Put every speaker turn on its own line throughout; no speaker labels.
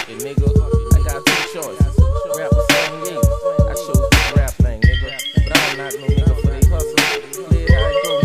Fuck it, nigga. I got two choices. Rap or slang, yeah. I chose this rap thing, nigga. But I don't knock no nigga for they hustle. Play it how it go,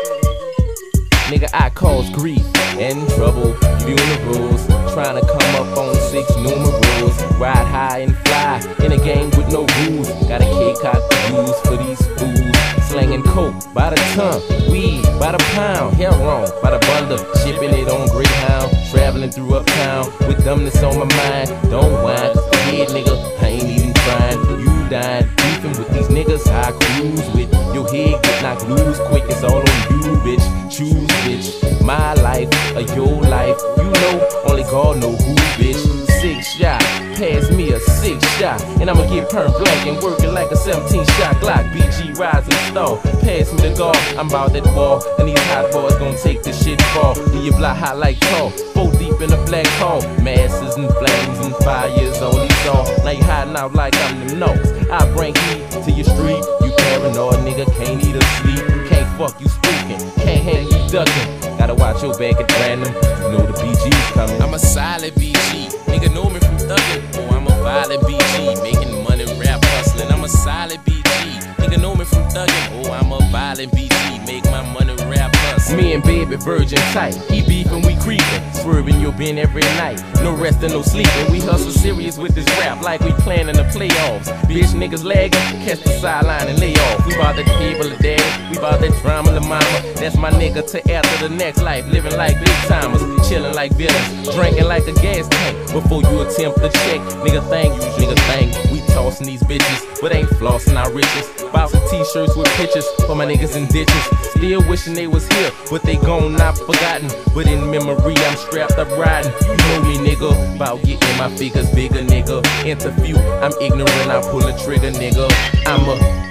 nigga. Nigga, I cause grief and trouble, viewing the rules, trying to come up on 6 numerals. Ride high and fly in a game with no rules. Got a K-cock to use for these fools. Slanging coke by the ton, weed by the pound, heroin by the bundle, shipping it on Greyhound. Traveling through uptown with dumbness on my mind. Don't whine, head nigga, I ain't even trying. You dying, beefing with these niggas I cruise with. Your head get knocked loose quick, it's all on you, bitch. Choose, bitch, my life or your life. You know, only God know who, bitch. 6 shot, pass me a 6 shot, and I'ma get perm blank and working like a 17-shot Glock. BG rise and stall, pass me the guard. I'm about that ball, and these hot boys gon' take this shit fall. Leave your block hot like tall, 4 deep in a black hole. Masses and flames and fires, all these all. Now you hiding out like I'm the nose. I bring heat to your street. You paranoid nigga, can't eat or sleep. Can't fuck, you speaking, can't hang, you ducking. Gotta watch your back at random, you know the BG's coming. I'm a solid BG, nigga know me from thuggin'. Oh, I'm a violent BG, making money, rap hustling. I'm a solid BG, nigga know me from thuggin'. Oh, I'm a violent BG, make my money, rap hustling. Me and baby virgin tight, he beefin', we creepin', swerving your bin every night. No restin', no sleepin', we hustle serious with this rap like we playin' in the playoffs. Bitch niggas laggin', catch the sideline and lay off. We bout that cable of dad, we bout that drama la mama. That's my nigga to after the next life, living like big timers, chillin' like villains, drinking like a gas tank. Before you attempt to check, nigga thank you, nigga thank you. We tossin' these bitches, but ain't flossin' our riches. Buy some t-shirts with pictures for my niggas in ditches. Still wishing they was here, but they gone, not forgotten. But in memory, I'm strapped up riding. You know me, nigga, about getting my figures bigger, nigga. Interview, I'm ignorant, I pull a trigger, nigga. I'm a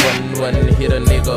911 hitter, nigga.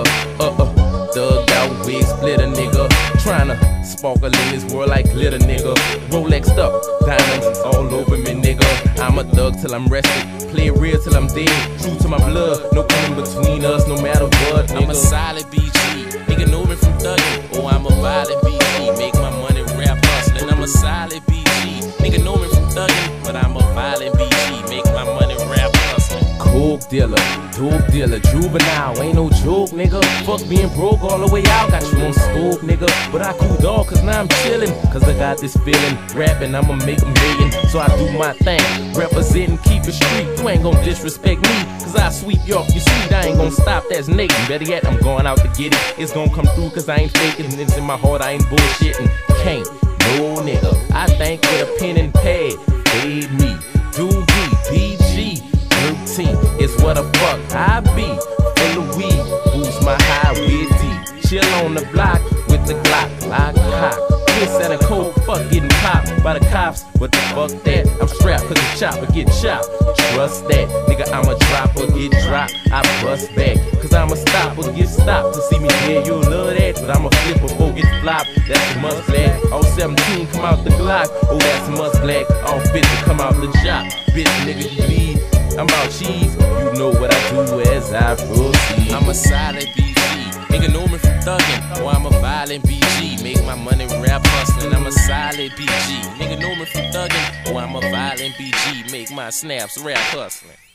Thugged out, wig splitter, nigga. Tryna sparkle in this world like glitter, nigga. Rolexed up, diamonds all over me, nigga. I'm a thug till I'm rested, play it real till I'm dead. True to my blood, no coming between us, no matter what, nigga. I'm a solid BG, nigga know me from thuggin'. Oh, I'm a violent BG, make my money rap hustlin'. I'm a solid BG, nigga know me from thuggin', but I'm a violent BG, make my money rap hustlin'. Coke dealer, dope dealer, juvenile, ain't no joke, nigga. Fuck being broke all the way out, got you on scope, nigga. But I cooled off cause now I'm chillin', cause I got this feeling. Rapping, I'ma make a million, so I do my thing. Representin', keep it street, you ain't gon' disrespect me, cause I sweep you off your seat. I ain't gon' stop, that's naked. Better yet, I'm going out to get it. It's gon' come through cause I ain't faking, and it's in my heart, I ain't bullshitting. Can't, no nigga, I think with a pen and pad, fade me, Doogie, PG 13 is what the fuck I be. Full of weed, boost my high with D. Chill on the block with the Glock, lock, cock. Kiss and a cold fuck getting popped by the cops. What the fuck that? I'm strapped cause the chopper get chopped. Trust that, nigga, I'm a dropper, get dropped. I bust back, cause I'm a stopper, get stopped. To see me here, you'll love that. But I'm a flipper, go get flopped. That's a must black. All 17 come out the Glock. Oh, that's a must black. All 50 come out the job. Bitch, nigga, you bleed. I'm about cheese, you know what I do as I proceed. I'm a solid BG, nigga know me from thuggin'. Oh, I'm a violent BG, make my money rap hustlin'. I'm a solid BG, nigga know me from thuggin'. Oh, I'm a violent BG, make my snaps rap hustlin'.